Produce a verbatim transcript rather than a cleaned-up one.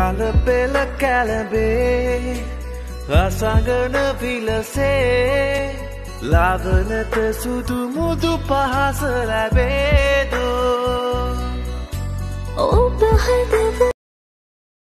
කාල පෙළ කැළඹේ අසංගන විලසේ ලාවනත සුදු මුදු පහස ලැබේදෝ